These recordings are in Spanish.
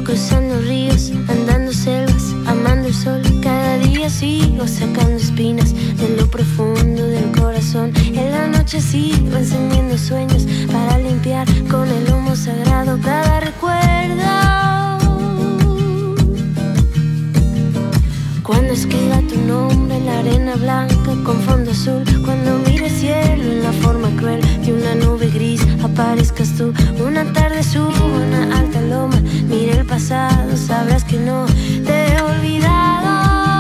cruzando ríos, andando selvas, amando el sol. Cada día sigo sacando espinas de lo profundo del corazón. En la noche sigo encendiendo sueños para limpiar con el humo sagrado cada recuerdo. Cuando escriba tu nombre en la arena blanca con fondo azul, cuando mire el cielo en la forma cruel de una nube gris, aparezcas tú. Una tarde subo a una alta loma, mire el pasado, sabrás que no te he olvidado.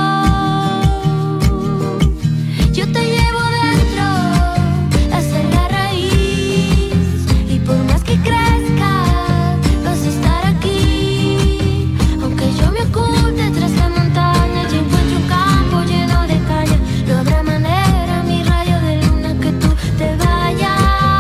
Yo te llevo dentro hasta la raíz, y por más que crezca vas a estar aquí. Aunque yo me oculte tras la montaña y encuentre un campo lleno de caña, no habrá manera, mi rayo de luna, que tú te vayas.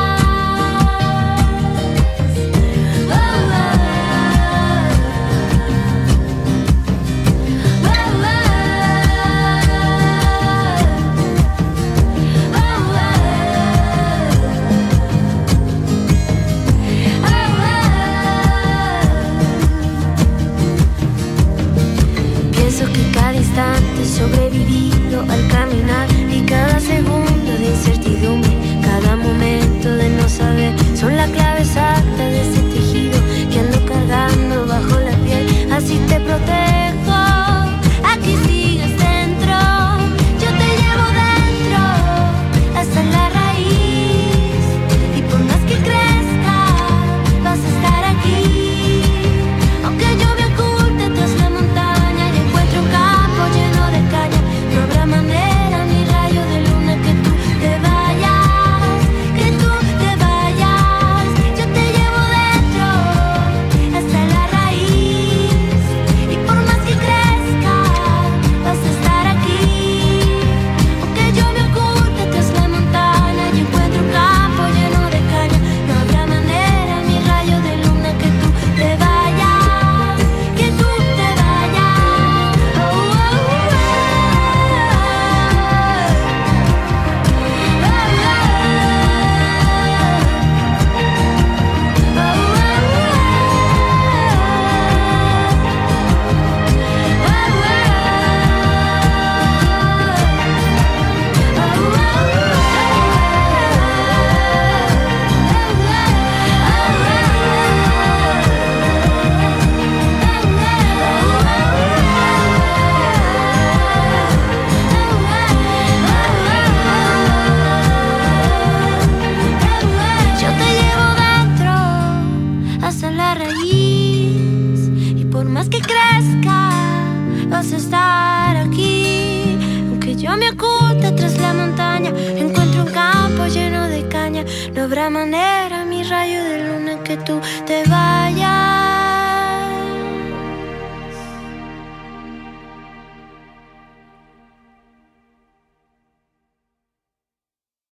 Pienso que cada instante he sobrevivido al caminar, y cada segundo de incertidumbre, cada momento de no saber, son la clave exacta de ese tejido que ando cargando bajo la piel. Así te protejo, aquí sigues dentro. Yo te llevo dentro hasta la raíz, y por más que crezca vas a estar aquí. Aunque yo me oculte tras la montaña y encuentre un campo lleno de caña, no habrá manera, mi rayo de luna, que tú te vayas, que tú te vayas. Yo te llevo dentro hasta la raíz, y por más que crezca vas a estar aquí. Aunque yo me oculte tras la montaña y encuentre un campo lleno de caña, no habrá manera, mi rayo de luna, que tú te vayas, que tú te vayas. Oh, oh, yo te llevo dentro hasta la raíz, y por más que crezca vas a estar aquí. Aunque yo me oculte tras la montaña, encuentro un campo lleno de caña, no habrá manera, mi rayo de luna, que tú te vayas.